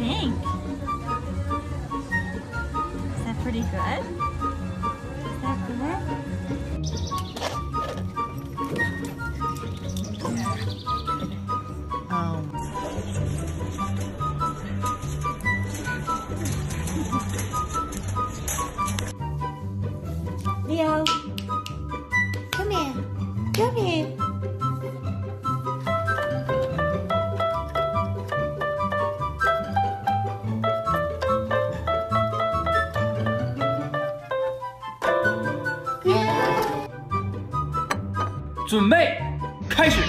think? Is that pretty good? Is that good? Leo, come here. Come here. Yeah. 准备，开始。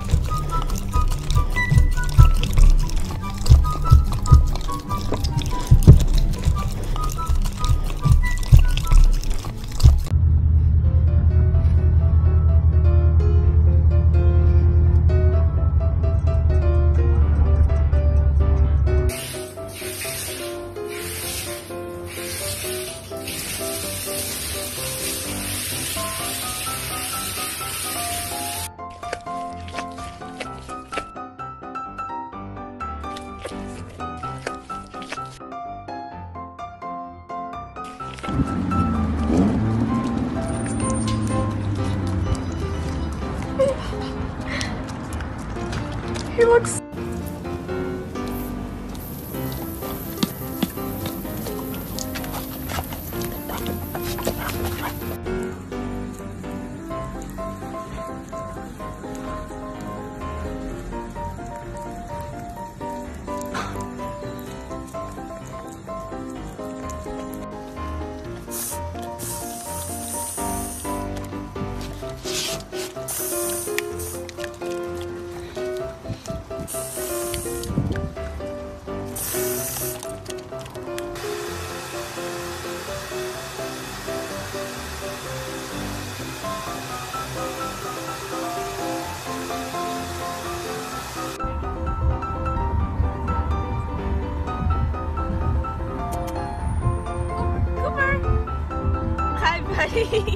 He looks... Hi, buddy.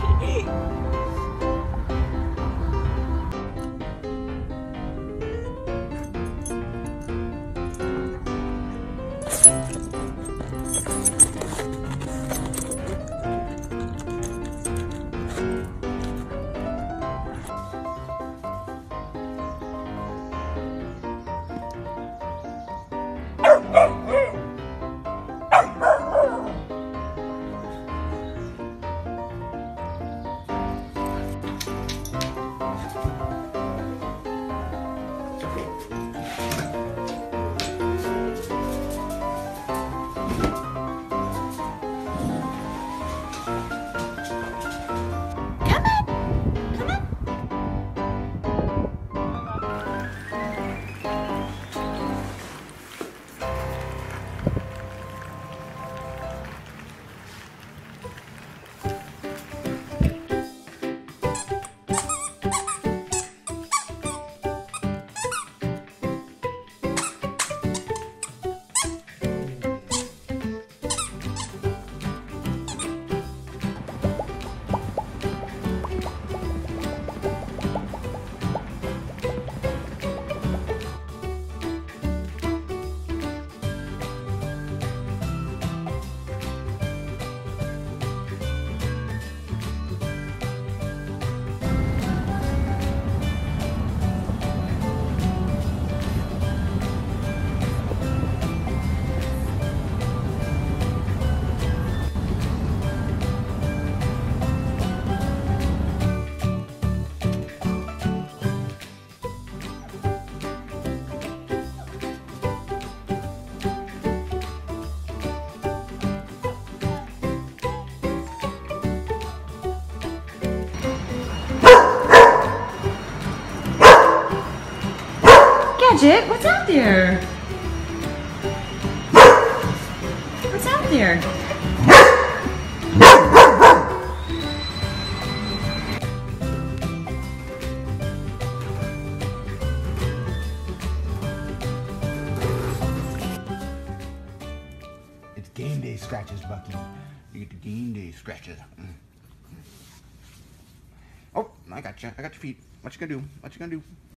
Gadget, what's out there? What's out there? It's game day scratches, Bucky. You get the game day scratches. Oh, I got you. I got your feet. What you gonna do? What you gonna do?